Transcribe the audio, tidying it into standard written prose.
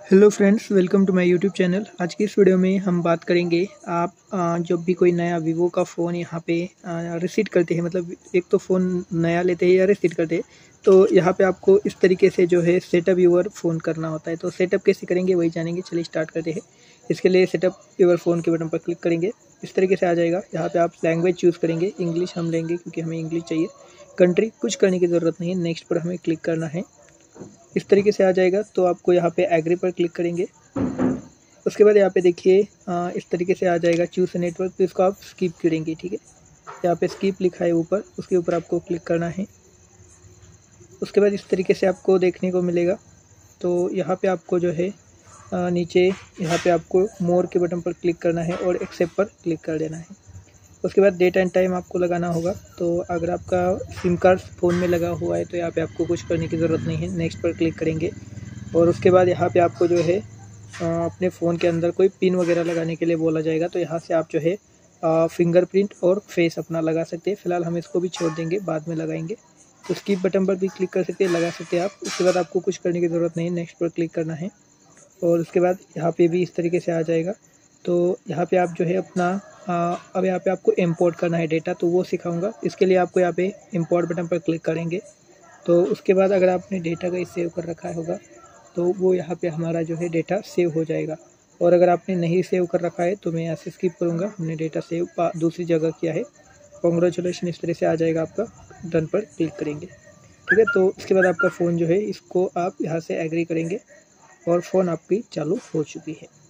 Hello friends, welcome to my YouTube channel. आज की इस वीडियो में हम बात करेंगे आप जब भी कोई नया वीवो का फ़ोन यहाँ पे रिसीव करते हैं, मतलब एक तो फ़ोन नया लेते हैं या रिसीव करते हैं, तो यहाँ पे आपको इस तरीके से जो है सेटअप यूर फ़ोन करना होता है। तो सेटअप कैसे करेंगे वही जानेंगे। चलिए स्टार्ट करते हैं। इसके लिए सेटअप यूर फ़ोन के बटन पर क्लिक करेंगे। इस तरीके से आ जाएगा। यहाँ पर आप लैंग्वेज चूज़ करेंगे। इंग्लिश हम लेंगे क्योंकि हमें इंग्लिश चाहिए। कंट्री कुछ करने की ज़रूरत नहीं है, नेक्स्ट पर हमें क्लिक करना है। इस तरीके से आ जाएगा तो आपको यहाँ पे एग्री पर क्लिक करेंगे। उसके बाद यहाँ पे देखिए इस तरीके से आ जाएगा चूज़ नेटवर्क, तो इसको आप स्किप करेंगे। ठीक है, यहाँ पे स्किप लिखा है ऊपर, उसके ऊपर आपको क्लिक करना है। उसके बाद इस तरीके से आपको देखने को मिलेगा। तो यहाँ पे आपको जो है नीचे यहाँ पे आपको मोर के बटन पर क्लिक करना है और एक्सेप्ट पर क्लिक कर देना है। उसके बाद डेट एंड टाइम आपको लगाना होगा। तो अगर आपका सिम कार्ड फ़ोन में लगा हुआ है तो यहाँ पे आपको कुछ करने की ज़रूरत नहीं है, नेक्स्ट पर क्लिक करेंगे। और उसके बाद यहाँ पे आपको जो है अपने फ़ोन के अंदर कोई पिन वगैरह लगाने के लिए बोला जाएगा। तो यहाँ से आप जो है फिंगरप्रिंट और फेस अपना लगा सकते हैं। फ़िलहाल हम इसको भी छोड़ देंगे, बाद में लगाएंगे। तो स्किप बटन पर भी क्लिक कर सकते हैं, लगा सकते हैं आप। उसके बाद आपको कुछ करने की ज़रूरत नहीं है, नेक्स्ट पर क्लिक करना है। और उसके बाद यहाँ पे भी इस तरीके से आ जाएगा। तो यहाँ पे आप जो है अपना अब यहाँ पे आपको इंपोर्ट करना है डेटा, तो वो सिखाऊंगा। इसके लिए आपको यहाँ पे इंपोर्ट बटन पर क्लिक करेंगे। तो उसके बाद अगर आपने डेटा का सेव कर रखा होगा तो वो यहाँ पे हमारा जो है डेटा सेव हो जाएगा। और अगर आपने नहीं सेव कर रखा है तो मैं यहाँ से स्किप करूँगा। हमने डेटा सेव दूसरी जगह किया है। कॉन्ग्रेचुलेशन, इस तरह से आ जाएगा आपका। डन पर क्लिक करेंगे। ठीक है, तो इसके बाद आपका फ़ोन जो है इसको आप यहाँ से एग्री करेंगे और फ़ोन आपकी चालू हो चुकी है।